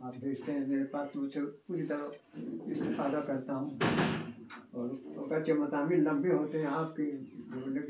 आप भेजते हैं मेरे पास तो उसे पूरी तरह इस्तेफादा करता हूँ। और कच्चे मसामिल लंबे होते हैं आपके